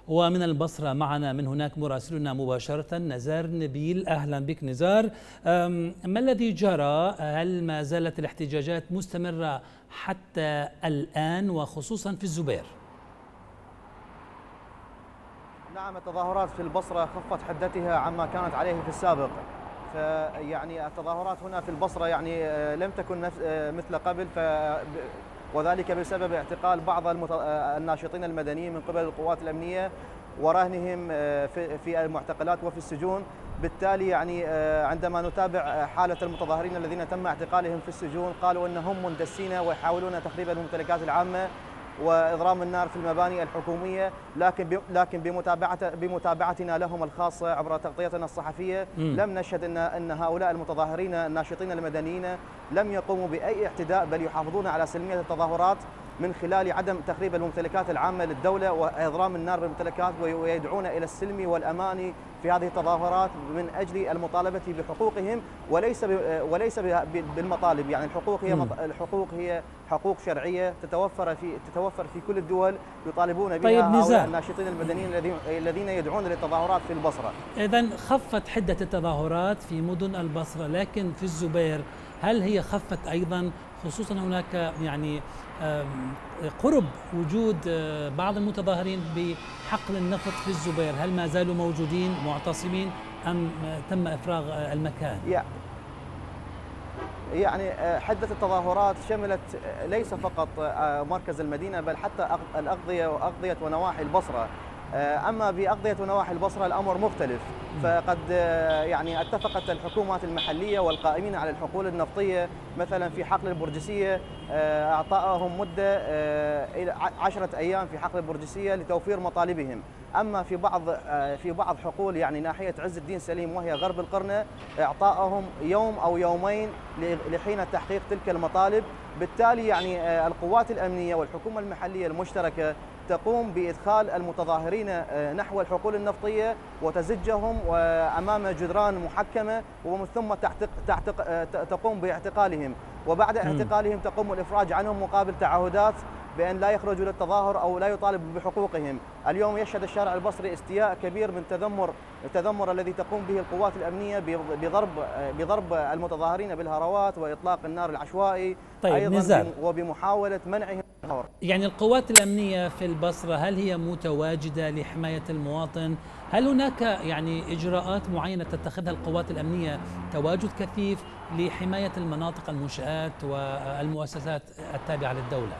ومن البصرة معنا من هناك مراسلنا مباشرة نزار نبيل. أهلا بك نزار. ما الذي جرى؟ هل ما زالت الاحتجاجات مستمرة حتى الآن وخصوصا في الزبير؟ نعم، التظاهرات في البصرة خفت حدتها عما كانت عليه في السابق. فيعني التظاهرات هنا في البصرة يعني لم تكن مثل قبل، وذلك بسبب اعتقال بعض الناشطين المدنيين من قبل القوات الأمنية ورهنهم في المعتقلات وفي السجون. بالتالي يعني عندما نتابع حالة المتظاهرين الذين تم اعتقالهم في السجون قالوا أنهم مندسين ويحاولون تخريب الممتلكات العامة وإضرام النار في المباني الحكومية، لكن بمتابعتنا لهم الخاصة عبر تغطيتنا الصحفية لم نشهد أن هؤلاء المتظاهرين الناشطين المدنيين لم يقوموا بأي اعتداء، بل يحافظون على سلمية التظاهرات من خلال عدم تخريب الممتلكات العامة للدولة وإضرام النار بالممتلكات، ويدعون إلى السلم والأمان في هذه التظاهرات من أجل المطالبة بحقوقهم وليس بالمطالب. يعني الحقوق هي حقوق شرعية تتوفر في كل الدول يطالبون بها هؤلاء الناشطين المدنيين الذين يدعون للتظاهرات في البصرة. إذن خفت حدة التظاهرات في مدن البصرة، لكن في الزبير هل هي خفت أيضا؟ خصوصا هناك يعني قرب وجود بعض المتظاهرين بحقل النفط في الزبير، هل ما زالوا موجودين معتصمين أم تم إفراغ المكان؟ يعني حدة التظاهرات شملت ليس فقط مركز المدينة بل حتى أغضية ونواحي البصرة. أما بأغضية ونواحي البصرة الأمر مختلف، فقد يعني اتفقت الحكومات المحلية والقائمين على الحقول النفطية مثلا في حقل البرجسية أعطائهم مدة إلى 10 أيام في حقل البرجسية لتوفير مطالبهم. أما في بعض حقول يعني ناحية عز الدين سليم وهي غرب القرنة إعطائهم يوم أو يومين لحين تحقيق تلك المطالب. بالتالي يعني القوات الأمنية والحكومة المحلية المشتركة تقوم بإدخال المتظاهرين نحو الحقول النفطية وتزجهم أمام جدران محكمة، ومن ثم تقوم باعتقالهم، وبعد اعتقالهم تقوم الإفراج عنهم مقابل تعهدات بأن لا يخرجوا للتظاهر أو لا يطالبوا بحقوقهم. اليوم يشهد الشارع البصري استياء كبير من التذمر الذي تقوم به القوات الأمنية بضرب المتظاهرين بالهروات وإطلاق النار العشوائي. طيب أيضا نزار، وبمحاولة منعهم. يعني القوات الأمنية في البصرة هل هي متواجدة لحماية المواطن؟ هل هناك يعني إجراءات معينة تتخذها القوات الأمنية، تواجد كثيف لحماية المناطق المنشآت والمؤسسات التابعة للدولة؟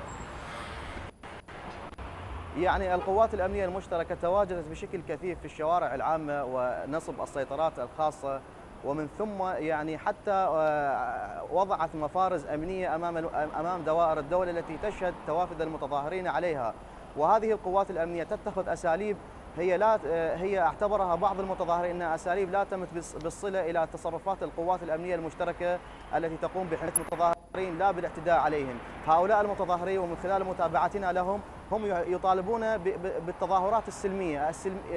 يعني القوات الأمنية المشتركة تواجدت بشكل كثيف في الشوارع العامة ونصب السيطرات الخاصة، ومن ثم يعني حتى وضعت مفارز أمنية أمام دوائر الدولة التي تشهد توافد المتظاهرين عليها. وهذه القوات الأمنية تتخذ أساليب هي اعتبرها بعض المتظاهرين انها اساليب لا تمت بالصله الى تصرفات القوات الامنيه المشتركه التي تقوم بحمايه المتظاهرين لا بالاعتداء عليهم. هؤلاء المتظاهرين ومن خلال متابعتنا لهم هم يطالبون بالتظاهرات السلميه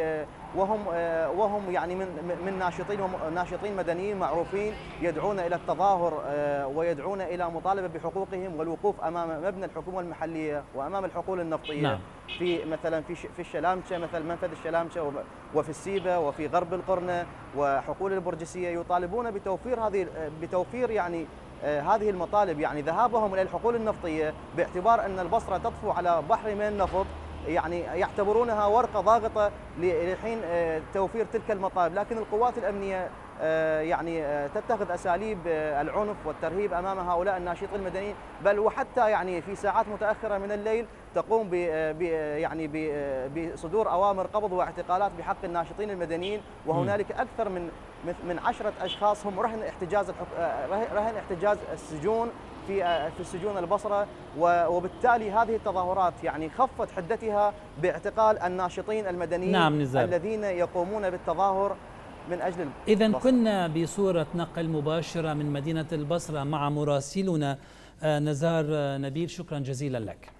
وهم يعني من ناشطين مدنيين معروفين يدعون الى التظاهر ويدعون الى مطالبه بحقوقهم والوقوف امام مبنى الحكومه المحليه وامام الحقول النفطيه. نعم. مثلا في الشلامشه، مثل منفذ الشلامشه، وفي السيبه، وفي غرب القرنه وحقول البرجسيه يطالبون بتوفير يعني هذه المطالب. يعني ذهابهم الى الحقول النفطيه باعتبار ان البصره تطفو على بحر من النفط، يعني يعتبرونها ورقه ضاغطه لحين توفير تلك المطالب، لكن القوات الامنيه يعني تتخذ اساليب العنف والترهيب امام هؤلاء الناشطين المدنيين، بل وحتى يعني في ساعات متاخره من الليل تقوم بصدور اوامر قبض واعتقالات بحق الناشطين المدنيين. وهنالك اكثر من 10 اشخاص هم رهن احتجاز السجون في سجون البصره. وبالتالي هذه التظاهرات يعني خفت حدتها باعتقال الناشطين المدنيين. نعم الذين يقومون بالتظاهر من أجل إذن كنا بصورة نقل مباشرة من مدينة البصرة مع مراسلنا نزار نبيل. شكرا جزيلا لك.